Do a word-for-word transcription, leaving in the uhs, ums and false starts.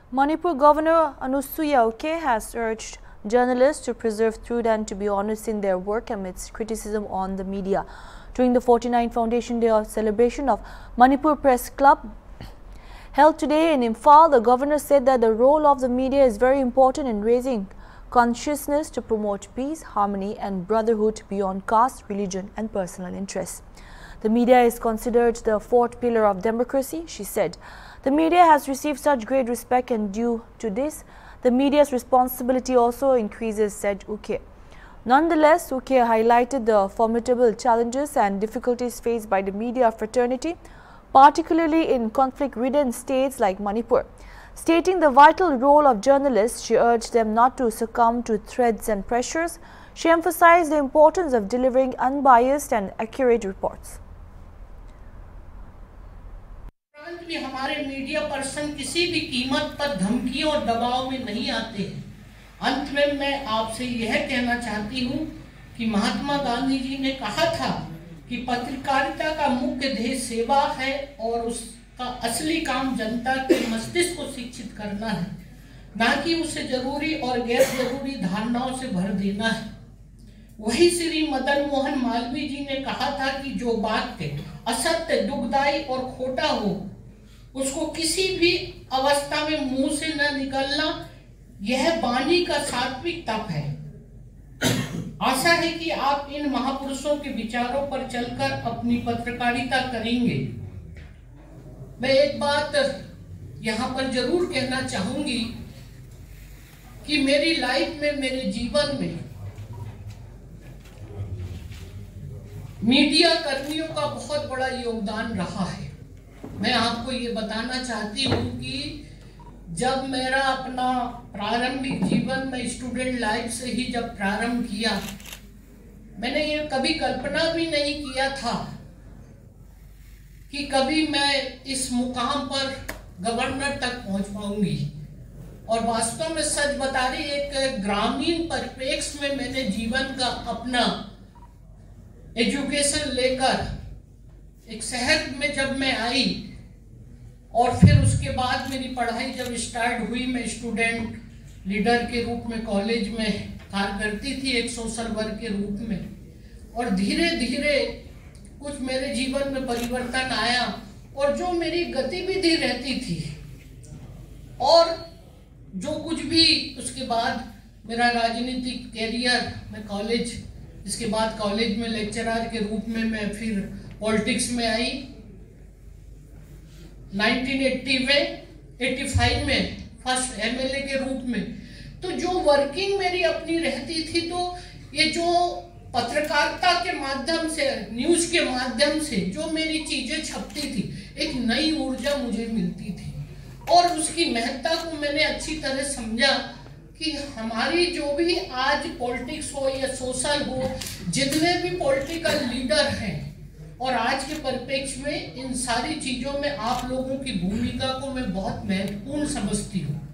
Manipur Governor Anusuya Uke has urged journalists to preserve truth and to be honest in their work amidst criticism on the media. During the forty-ninth Foundation Day celebration of Manipur Press Club held today in Imphal, the governor said that the role of the media is very important in raising consciousness to promote peace, harmony and brotherhood beyond caste, religion and personal interests. The media is considered the fourth pillar of democracy, she said. The media has received such great respect, and due to this, the media's responsibility also increases, said Uke. Nonetheless, Uke highlighted the formidable challenges and difficulties faced by the media fraternity, particularly in conflict-ridden states like Manipur. Stating the vital role of journalists, she urged them not to succumb to threats and pressures. She emphasized the importance of delivering unbiased and accurate reports. भी हमारे media person किसी भी कीमत पर धमकियों और दबाव में नहीं आते हैं। अंत में मैं आपसे यह कहना चाहती हूँ कि महात्मा गांधी जी ने कहा था कि पत्रकारिता का मुख्य ध्येय सेवा है और उसका असली काम जनता के मस्तिष्क को शिक्षित करना है, ना कि उसे जरूरी और गैर जरूरी धारणाओं से भर देना है। वही श्री मदन मोहन मालवीय जी ने कहा था कि जो वाक्य असत्य, दुखदायी और खोटा हो उसको किसी भी अवस्था में मुंह से न निकलना, यह वाणी का सात्विक तप है। आशा है कि आप इन महापुरुषों के विचारों पर चलकर अपनी पत्रकारिता करेंगे। मैं एक बात यहाँ पर जरूर कहना चाहूंगी कि मेरी लाइफ में, मेरे जीवन में मीडिया कर्मियों का बहुत बड़ा योगदान रहा है। मैं आपको ये बताना चाहती हूँ कि जब मेरा अपना प्रारंभिक जीवन में स्टूडेंट लाइफ से ही जब प्रारंभ किया, मैंने ये कभी कल्पना भी नहीं किया था कि कभी मैं इस मुकाम पर गवर्नर तक पहुंच पाऊंगी। और वास्तव में सच बता रही, एक ग्रामीण परिप्रेक्ष्य में मैंने जीवन का अपना एजुकेशन लेकर एक शहर में जब मैं आई और फिर उसके बाद मेरी पढ़ाई जब स्टार्ट हुई, मैं स्टूडेंट लीडर के रूप में कॉलेज में कार्य करती थी, एक सोशल वर्क के रूप में। और धीरे धीरे कुछ मेरे जीवन में परिवर्तन आया और जो मेरी गतिविधि रहती थी और जो कुछ भी उसके बाद मेरा राजनीतिक कैरियर, मैं कॉलेज, इसके बाद कॉलेज में लेक्चरर के रूप में मैं फिर पॉलिटिक्स में आई। नाइनटीन एटी में पचासी में फर्स्ट एमएलए के रूप में। तो जो वर्किंग मेरी अपनी रहती थी, तो ये जो पत्रकारिता के माध्यम से, न्यूज के माध्यम से जो मेरी चीजें छपती थी, एक नई ऊर्जा मुझे मिलती थी और उसकी महत्ता को मैंने अच्छी तरह समझा कि हमारी जो भी आज पॉलिटिक्स हो या सोशल हो, जितने भी पॉलिटिकल लीडर हैं और आज के परिप्रेक्ष्य में इन सारी चीजों में आप लोगों की भूमिका को मैं बहुत महत्वपूर्ण समझती हूँ।